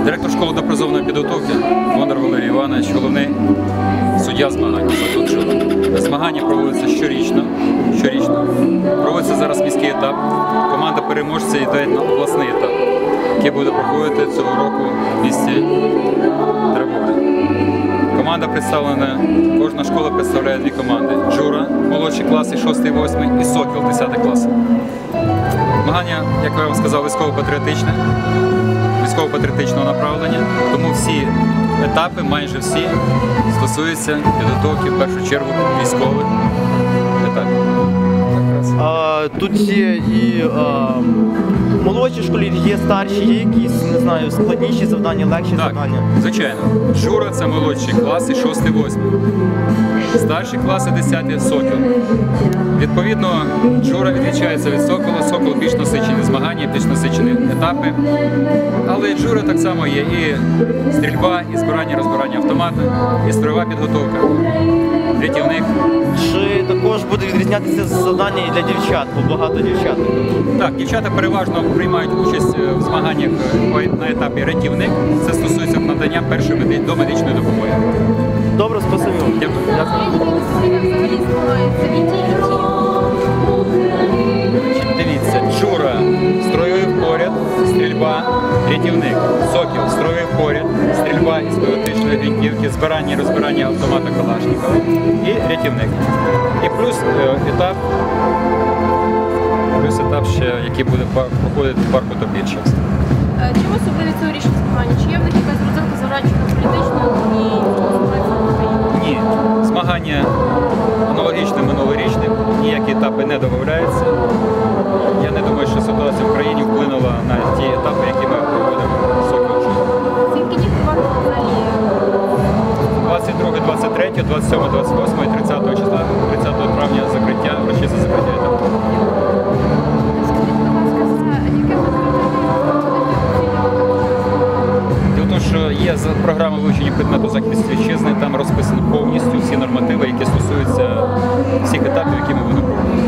Директор школи допризовної підготовки Бондар Валерій Іванович, головний суддя змагань. Змагання проводяться щорічно. Проводиться зараз міський етап. Команда переможців йде на обласний етап, який буде проходити цього року в місті Драгобиль. Команда представлена, кожна школа представляє дві команди. Джура, молодші класи 6-8 і Сокіл, 10 класи. Змагання, як я вам сказав, військово-патріотичного направлення, тому всі етапи, майже всі, стосуються підготовки, в першу чергу, військових етапів. Тут є і молодші школі, є старші, є якісь, не знаю, складніші завдання, легші завдання? Так, звичайно. Джура – це молодші класи 6-8. Старші класи 10 Сокіл. Відповідно, Джура відрізняється від Сокола. Сокол більш насичені змагання, більш насичені етапи. Але Джура так само є і стрільба, і збирання, розбирання автомата, і строєва підготовка. Рятівник. Чи також буде відрізнятися завдання і для дівчат, бо багато дівчат? Так, дівчата переважно приймають участь в змаганнях на етапі рятівник. Це стосується надання першої домедичної допомоги. Добре, спасибі. Дякую. Дивіться, Джура – строєвий поряд, стрільба, рятівник. Сокіл – строєвий поряд, стрільба із пневматичної гвинтівки, збирання і розбирання автомата Калашникова і рятівник. І плюс етап ще, який буде проходити в парку Топільчаст. Чому особливі цьогорічні змагання? Чи є в них якась розрахунка завранчена політичною і Ні. Змагання аналогічне минулорічним, ніякі етапи не додаються. Я не думаю, що ситуація в країні вплинула на ті етапи, які ми проводимо в Соколі. скільки днів триватиме взагалі? 22, 23, 27, 28 і 30 числа, 30 травня закриття, урочисте закриття етапу. Діло в тому, що є програма вивчення предмету захисту вітчизни, там розписані повністю всі нормативи, які стосуються всіх етапів, які ми будемо проводити.